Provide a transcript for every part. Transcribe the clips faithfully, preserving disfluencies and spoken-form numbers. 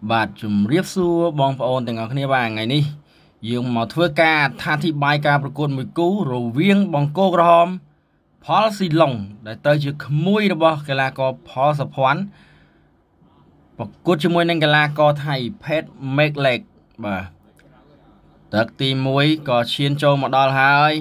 បាទជំរាបសួរបងប្អូនទាំងអស់គ្នាបាទថ្ងៃនេះយើងមកធ្វើការអត្ថាធិប្បាយការប្រកួតមួយគូរវាងបង្គោលក្រហមផលស៊ីឡុងដែលត្រូវជាក្មួយរបស់កីឡាករផលសុភ័ណ្ឌប្រកួតជាមួយនឹងកីឡាករថៃផេតមេកលេកបាទទឹកទីមួយក៏ឈានចូលមកដល់ហើយ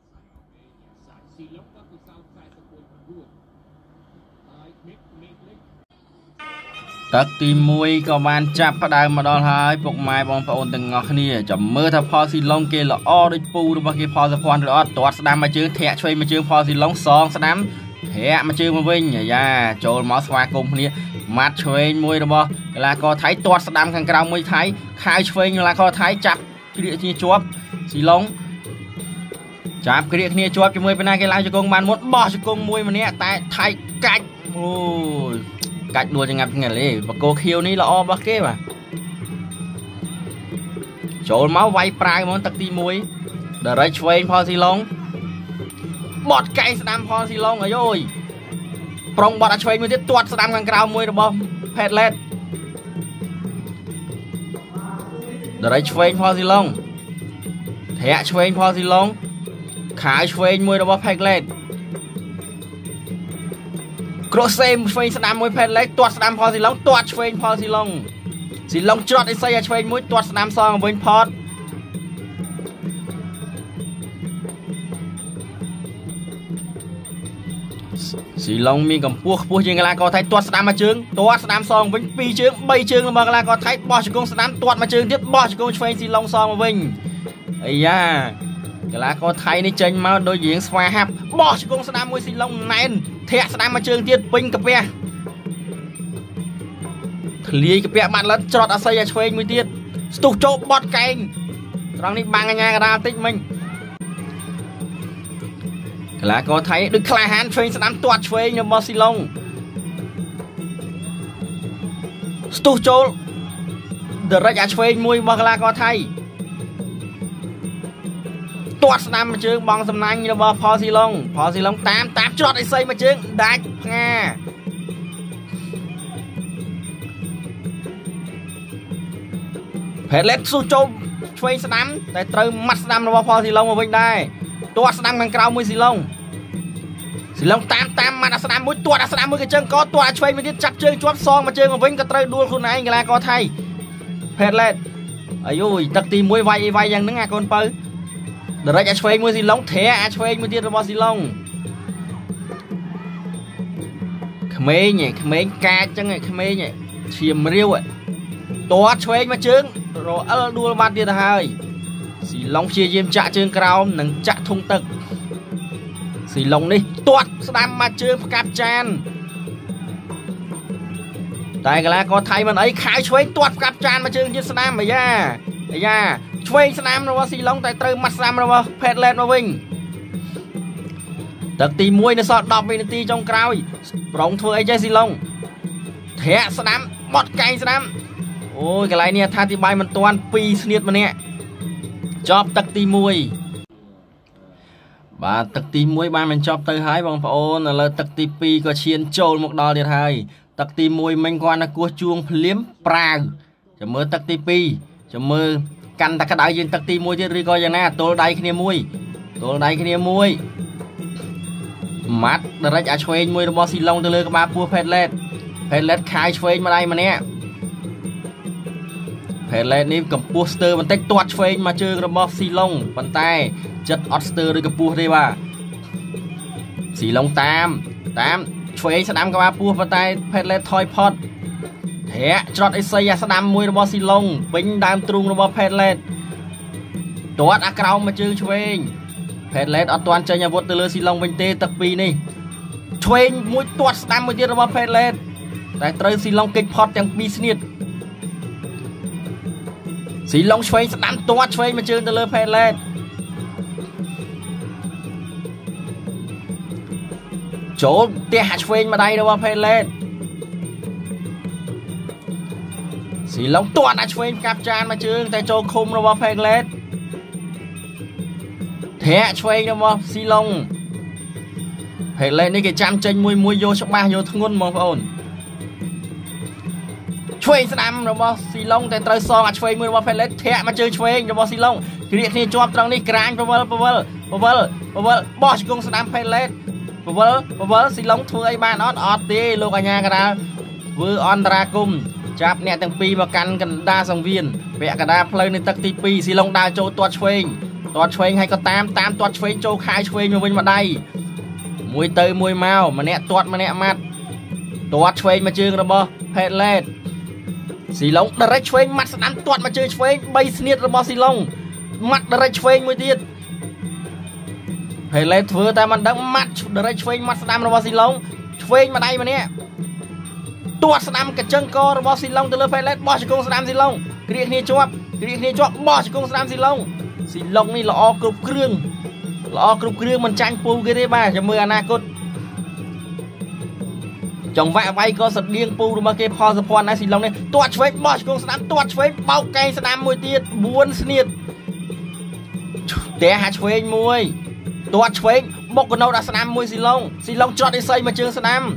ទឹកទីមួយក៏បានចាប់ផ្ដើមមកដល់ហើយពុកម៉ែបងប្អូនទាំងអស់គ្នាចាំមើលថាផលស៊ីឡុងគេល្អដូចពូរបស់គេផលសុភ័ណ្ឌឬអត់ទាត់ស្ដាំមកជើងធាក់ឆ្វេងមកជើងផលស៊ីឡុងសងស្ដាំធាក់មកជើងមកវិញអាយ៉ាចូលមកស្វាគមន៍គ្នាម៉ាត់ឆ្វេងមួយរបស់កីឡាករថៃទាត់ស្ដាំខាងក្រៅមួយថៃខាវឆ្វេងកីឡាករថៃចាប់គ្រាកគ្នាជាប់ស៊ីឡុងចាប់គ្រាកគ្នាជាប់ជាមួយបណ្ណាគេឡើងជង្គង់បានមុតបោះជង្គង់មួយម្នាក់តែថៃកាច់អូយកាច់ដួលចងាប់ថ្ងៃលេបកោខៀវនេះល្អរបស់គេបាទចូលមកវាយប្រាវហ្មងទឹកទីមួយដរិចឆ្វេងផលស៊ីឡុងបត់កែស្ដាំផលស៊ីឡុងអាយអូយប្រុងបត់អាឆ្វេងមួយទៀតទាត់ស្ដាំខាងក្រៅមួយរបស់ផេតឡេតដរិចឆ្វេងផលស៊ីឡុងធាក់ឆ្វេងផលស៊ីឡុងខាវឆ្វេងមួយរបស់ផេតឡេតក្រសេមឆ្វេងស្ដាំមួយផេតលេកទាត់ស្ដាំផលស៊ីឡុងទាត់ឆ្វេងផលស៊ីឡុងស៊ីឡុងច្រត់អេសីអាឆ្វេងមួយទាត់ស្ដាំសងវិញផតស៊ីឡុងមានកម្ពស់ខ្ពស់ជាងកីឡាករថៃទាត់ស្ដាំមកជើងទាត់ស្ដាំសងវិញពីរជើងបីជើងរបស់កីឡាករថៃបោះជង្គង់ស្ដាំទាត់មកជើងទៀតបោះជង្គង់ឆ្វេងស៊ីឡុងសងមកវិញអាយ៉ាកីឡាករថៃនេះចេញមកដូចរៀងស្វាហាប់បោះជង្គង់ស្ដាំមួយស៊ីឡុងណែនធាក់ស្ដាំមកជើងទៀតពេញកាពះធ្លាយកាពះបាត់លិតច្រត់អាស័យអាឆ្វេងមួយទៀតស្ទុះចូលបត់កែងត្រង់នេះបាំងអាញាកដាលតិចមិញកីឡាករថៃដូចក្លាហានឆ្វេងស្ដាំទាត់ឆ្វេងរបស់ស៊ីឡុងស្ទុះចូលដរិចអាឆ្វេងមួយរបស់កីឡាករថៃទាត់ស្ដាំមកជើងបងសំណាញ់របស់ផលស៊ីឡុងផលស៊ីឡុងតាមតាមច្រត់អេសីមកជើងដាច់ផ្ងាផេតលេតស៊ូចូលឆ្វេងស្ដាំតែត្រូវម៉ាត់ស្ដាំរបស់ផលស៊ីឡុងមកវិញដែរទាត់ស្ដាំខាងក្រៅមួយស៊ីឡុងស៊ីឡុងតាមតាមម៉ាត់អាស្ដាំមួយទាត់អាស្ដាំមួយកញ្ជើងកទាត់អាឆ្វេងមួយទៀតចាប់ជើងជាប់សងមកជើងមកវិញក៏ត្រូវដួលខ្លួនឯងកីឡាករថៃផេតលេតអាយូយទឹកទីមួយវាយវាយយ៉ាងហ្នឹងអាកូនបើដរិចអាឆ្វេងមួយស៊ីឡុងធាអាឆ្វេងមួយទៀតរបស់ស៊ីឡុងក្មេងឯក្មេងកាចចឹងឯក្មេងឯឈាមរាវទាត់ឆ្វេងមកជើងរអិលដួលបាត់ទៀតទៅហើយស៊ីឡុងព្យាយាមចាក់ជើងក្រោមនិងចាក់ធុងទឹកស៊ីឡុងនេះទាត់ស្ដាំមកជើងផ្កាប់ចានតែកីឡាករថៃមិនអីខាវឆ្វេងទាត់ផ្កាប់ចានមកជើងទៀតស្ដាំអាយ៉ាអាយ៉ាឆ្វេងស្ដាំរបស់ស៊ីឡុងតែត្រូវម៉ាត់ស្ដាំរបស់ផេតឡេតមកវិញទឹកទីមួយនៅសល់ដប់វិនាទីចុងក្រោយប្រងធ្វើអីចេះស៊ីឡុងធាក់ស្ដាំបត់កែងស្ដាំអូយកន្លែងនេះអត្ថាធិប្បាយមិនទាន់ពីរស្នៀតម្នាក់ចប់ទឹកទីមួយបាទទឹកទីមួយបានបញ្ចប់ទៅហើយបងប្អូនឥឡូវទឹកទីពីរក៏ឈានចូលមកដល់ទៀតហើយទឹកទីមួយមិញគាត់ណាគោះជួងភ្លាមប្រាវចាំមើលទឹកទីពីរចាំមើលកាន់តែក្តៅយើងទឹកទីមួយទៀតឬក៏យ៉ាងណាទល់ដៃគ្នាមួយទល់ដៃគ្នាមួយម៉ាត់ដរិចអាឆ្វេងមួយរបស់ស៊ីឡុងទៅលើក្បាលពោះផេតឡេតផេតឡេតខាយឆ្វេងម្ដាយម្នាក់ផេតឡេតនេះកម្ពស់ស្ទើរបន្តិចទាត់ឆ្វេងមកជើងរបស់ស៊ីឡុងប៉ុន្តែចិត្តអត់ស្ទើរដូចកម្ពស់ទេបាទស៊ីឡុងតាមតាមឆ្វេងស្ដាំក្បាលពោះប៉ុន្តែផេតឡេតថយផុតធាក់ច្រត់អេសីអាស្ដាំមួយរបស់ស៊ីឡុងពេញដើមទ្រូងរបស់ផេតឡេតទាត់អាក្រោមមកជើងឆ្វេងផេតឡេតអត់ទាន់ចេញអាវុធទៅលើស៊ីឡុងវិញទេទឹកពីរនេះឆ្វេងមួយទាត់ស្ដាំមួយទៀតរបស់ផេតឡេតតែត្រូវស៊ីឡុងគេចផុតទាំងពីរស្នៀតស៊ីឡុងឆ្វេងស្ដាំទាត់ឆ្វេងមកជើងទៅលើផេតឡេតចូលផ្ទះអាឆ្វេងម្ដាយរបស់ផេតឡេតស៊ីឡុងទាត់អាឆ្វេងកាប់ចានមកជើងតែចូលឃុំរបស់ផេតឡេតធាក់ឆ្វេងរបស់ស៊ីឡុងផេតឡេតនេះគេចាំចេញមួយមួយយកច្បាស់យកធ្ងន់បងប្អូន ផช่วยสนามเราบอสีลงแต่ตรซองอ่ะช่วยมือว่าเพลเลตแทะมาเจอช่วยเราบอสีลงคือเรียกนี่จวบตรงนี้กลางปะเวลปะเวลปะเวลปะเวลบอสกงสนามเพลเลตปะเวลปะเวลสีลงทัวไอ้บ้านออดออดตีโลกอัญญากระดาเวอร์ออนตรากุมจับเนี่ยตั้งปีมากันกันดาสังเวียนเปะกระดาเพลในตักตีปีสีลงดาโจตัวช่วยตัวช่วยให้ก็ตามตามตัวช่วยโจคายช่วยมาวิ่งมาได้มวยเตยมวยเมามาเนี่ยตัวมาเนี่ยมัดตัวช่วยมาเจอเราบอเพลเลตสีลงดาร์ช่วยมัดสนามตัวมาเจอช่วยใบสเนียระบอสีลงมัดดาร์ช่วยมือดีเพลเลตเถื่อแต่มันดังมัดดาร์ช่วยมัดสนามระบอสีลงช่วยมาได้มาเนี่ยตัวสนามกระจังกอระบอสีลงตะเลเพลเลตบอสกงสนามสีลงเรียกนี่จวบเรียกนี่จวบบอสกงสนามสีลงสีลงนี่ละออกรุบเครื่องละออกรุบเครื่องมันจังปูกันได้บ้าจะมืออนาคตจงแวะไว้ก็สเดียงปูมาเก็บพอสปอนนะสีลงเนี่ยตัวช่วยบอสกงสนามตัวช่วยเบาไกลสนามมวยตีบวนสนิทแต่หาช่วยมวยตัวช่วยบกกันเอาดัสนามมวยสีลงสีลงจอดไอ้ไซมาเจอสนาม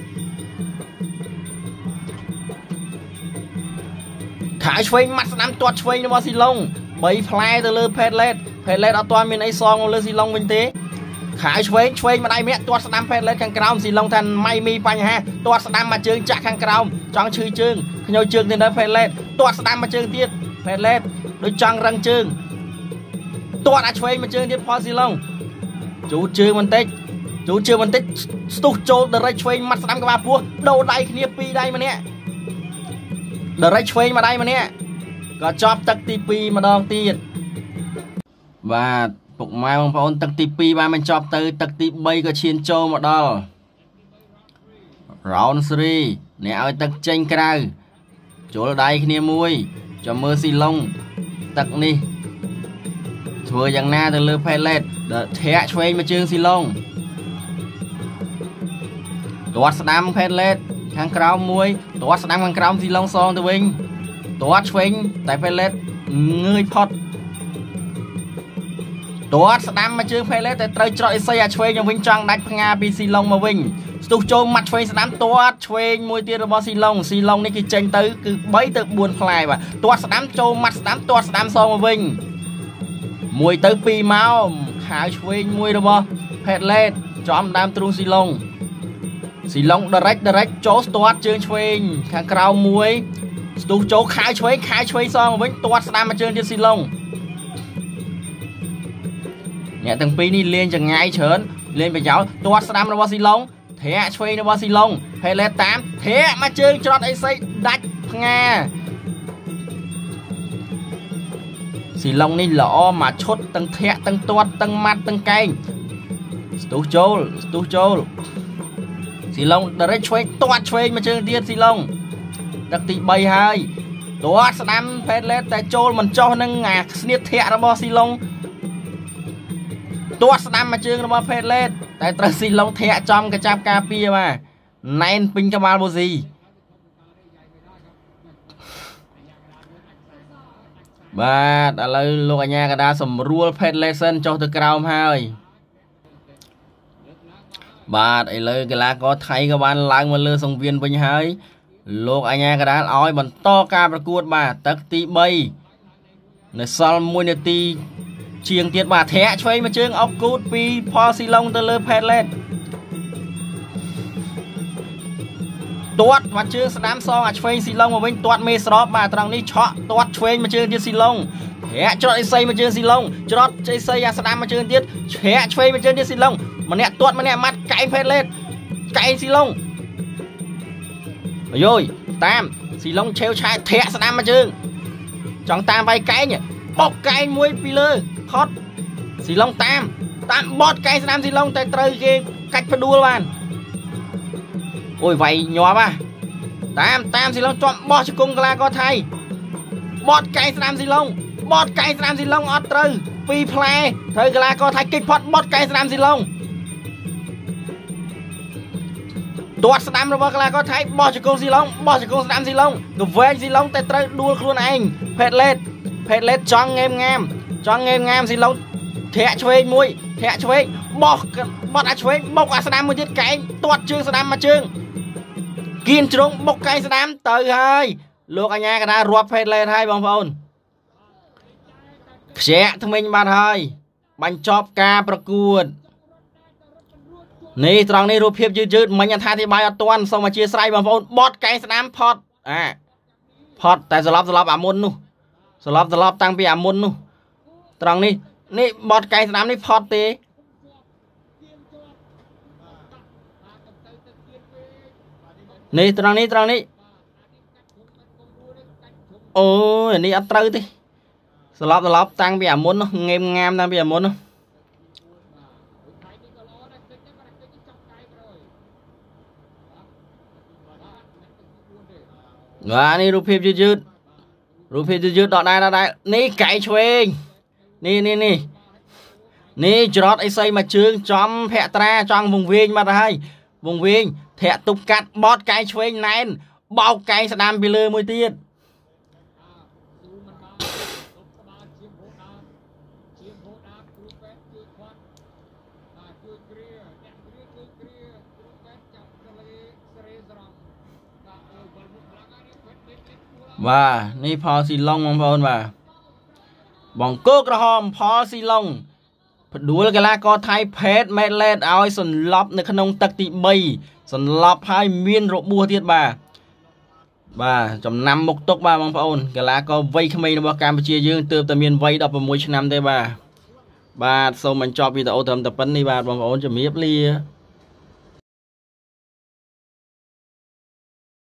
ขายช่วยมัดสนามตัวช่วยนะว่าสีลงใบพลายตะเลยเพลเลตเพลเลตเอาตัวมีในซองเลยสีลงเป็นเตะขายช่วยช่วยมาได้เมียตัวสนามเพลเลตข้างกราวสีลงทันไม่มีปัญหาตัวสนามมาเจอจากข้างกราวจังชื่อจึงขยอยจึงในนั้นเพลเลตตัวสนามมาเจอเตี้ยเพลเลตโดยจังรังจึงตัวอาช่วยมาเจอเตี้ยพอสีลงจูจึงมันเตะจูจึงมันเตะสตูโจเดรช่วยมัดสนามกับมาพัวโดนได้ขี้ปีได้มาเนี่ยเดรช่วยมาได้มาเนี่ยก็จอบตักตีปีมาดองตีดว่าปกไม้บางพอนตักตีปีมามันจอบเตยตักตีใบก็เชียนโจมาดอลร้อนซีเนี่ยเอาตักเจงกระไรโจลได้ขี้เนี่ยมวยจะมือสีลงตักนี่ทัวอย่างหน้าตะเลือเพลเลตเดแทะช่วยมาเจอสีลงตัวสนามเพลเลตทางกราวมวยตัวสนามทางกราวสีลงซองตัวเองตัวช่วยแต่เพลเลตเงยพอดตัวสนามมาเจอเพลเลตแต่เตยจอยเสียช่วยยังวิ่งจังดักพงาปีสีลงมาวิ่งสตูโจมัดช่วยสนามตัวช่วยมวยเตียร์บอสีลงสีลงนี่คือเจงเตยคือใบเตยบวนพลายว่ะตัวสนามโจมัดสนามตัวสนามซองมาวิ่งมวยเตยปีเมาหาช่วยมวยระบอเพลเลตจอมดามตรุงสีลงสีลงดาร์ดาร์โจสตัวเจอช่วยทางกราวมวยสตูโจขายช่วยขายช่วยซองวิ่งตัวสนามมาเจอเดียสีลงเนี่ยตั้งปีนี้เรียนจะง่ายเฉินเรียนไปยาวตัวสนามระบอสีลงเทะช่วยระบอสีลงเพลเลตตามเทะมาเจอจอดไอไซดักงาสีลงนี่หล่อมาชดตั้งเทะตั้งตัวตั้งมัดตั้งไก่สตูโจสตูโจสีลงเดี๋ยวได้ช่วยตัวช่วยมาเจอเดียสีลงดักตีใบหายตัวสนามเพลเลตแต่โจลมันโจนั่งงาสเนียเทะระบอสีลงตัวสนามมาเจอระบอเพลเลตแต่ตรสีลงเทะจอมกระจับกาเปียมาในปิงกมาลโบซีบาดอะไรโลกอัญญากระดาสมรัวเพลเลสันโจตะกราวหายบาดไอเลยกลาก็ไทยกับบ้านล้างมาเลยส่งเวียนไปหายโลกอัญญากระดาอ้อยบนต่อการประกวดมาตักตีใบในซอลมวยในตีเชียงเตียดมาแทะช่วยมาเชิงออกกูดปีพอสีลงตะเลเพลเลตตัวมาเชิงสนามซองอ่ะช่วยสีลงมาวิ่งตัวเมสรอบมาตรงนี้เฉาะตัวช่วยมาเชิงเตียดสีลงแทะจอดไอไซมาเชิงสีลงจอดไอไซยาสนามมาเชิงเตียดแทะช่วยมาเชิงเตียดสีลงมันเนี่ยตัวมันเนี่ยมัดไก่เพลเลตไก่สีลงโย่ตามสีลงเชลชายแทะสนามมาเชิงจังตามไปไก่เนี่ยบกไก่มวยปีเลยคอดสีลงตามตามบอดไก่สนามสีลงแต่เตยเกกัดพดูลวันโอ้ยไวหยอป่ะตามตามสีลงจอมบอดชกุงกลาก็ไทยบอดไก่สนามสีลงบอดไก่สนามสีลงออดเตยปีเพลย์เตยกลาก็ไทยกิดพอดบอดไก่สนามสีลงตัวสนามระบบกลาก็ไทยบอดชกุงสีลงบอดชกุงสนามสีลงกับเวงสีลงแต่เตยดูครัวเองเพลเลตเพลเลตจังเงมงามจังเงมงามสีลงเทะช่วยมวยเทะช่วยบอกบอดอาช่วยบอกอาสนามมวยยึดไก่ตัวชื่อสนามมาชื่อกินจงบอกไก่สนามเตยเฮ้ยលោកអញ្ញាកថារាប់ភេទលេតហើយបងប្អូនខ្ជាក់ថ្មិញបាត់ហើយបញ្ចប់ការប្រកួតនេះត្រង់នេះរូបភាពយឺតយឺតមិញអត្ថាធិប្បាយអត់ទាន់សូមអធិស្ឋានបងប្អូនបត់កែស្ដាមផត់អាផត់តែស្លាប់ស្លាប់អាមុននោះស្លាប់ស្លាប់តាំងពីអាមុននោះត្រង់នេះនេះបត់កែស្ដាមនេះផត់ទេនេះត្រង់នេះត្រង់នេះអូយនេះអត់ត្រូវទេស្លាប់ស្លាប់តាំងពីអាមុននោះងេមងាមតាំងពីអាមុននោះបាទនេះរូបភាពយឺតយឺតរូបភាពយឺតយឺតដដែលដដែលនេះកែឆ្វេងនេះនេះនេះនេះច្រត់អីសីមកជើងចំភក្ត្រាចង់វងវែងមកទៅហើយវងវែងធាក់ទប់កាត់បត់កែឆ្វេងណែនបោកកែស្ដាំពីលើមួយទៀតបាទនេះផលស៊ីឡុងបងប្អូនបាទបងគោក្រហមផលស៊ីឡុងផ្ដួលកីឡាករថៃផេតមេតលេតឲ្យសន្លប់នៅក្នុងទឹកទីបីសន្លប់ហើយមានរបួសទៀតបាទបាទចំណាំមុខទុកបាទបងប្អូនកីឡាករវ័យក្មេងរបស់កម្ពុជាយើងទើបតែមានវ័យដប់ប្រាំមួយឆ្នាំទេបាទបាទសូមបញ្ចប់វីដេអូត្រឹមតែប៉ុណ្្នេះបាទបងប្អូនជំរាបលា